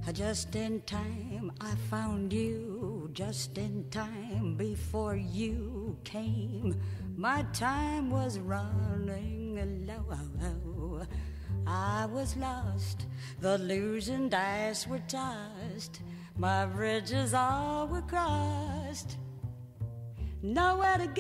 Just in time, I found you. Just in time, before you came, my time was running low. I was lost, the losing dice were tossed, my bridges all were crossed. Nowhere to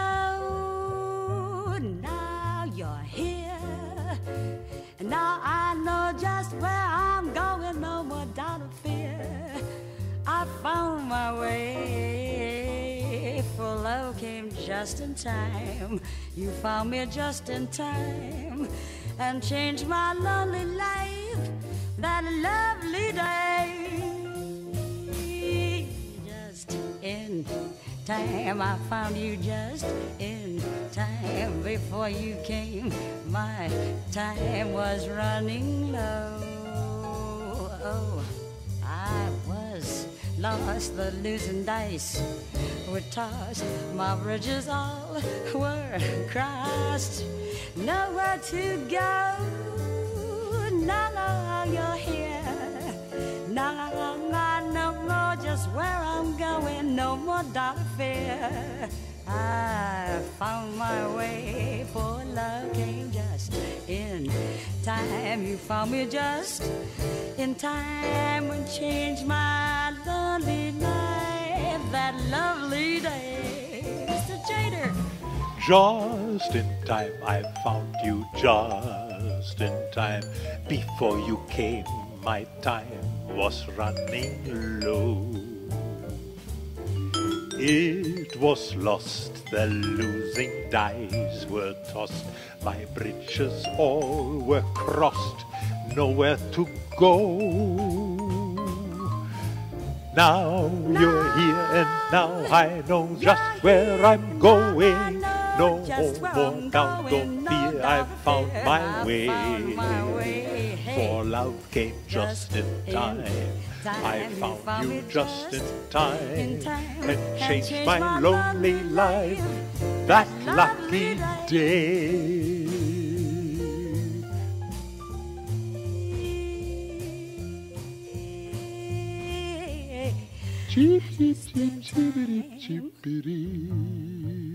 go, now you're here. Now I know just where I'm going, no more doubt or fear. I found my way, for love came just in time. You found me just in time, and changed my lonely life that lovely day. Just in time, I found you just in time. Before you came, my time was running low. Oh, I was lost, the losing dice were tossed, my bridges all were crossed. Nowhere to go, now you're here. Now I know just where I'm going, no more doubt or fear. I found my way, for love came just in time. You found me just in time and changed my lonely life that lovely day. Mr. Jader. Just in time, I found you just in time. Before you came, my time was running low. It was lost, the losing dice were tossed, my bridges all were crossed, nowhere to go. Now you're here and now I know just where I'm going. No more doubt or fear, I found my way. For love came just in time. I found you just in time and changed my lonely life that lucky day. Cheep, cheep, cheep, cheepity, cheepity.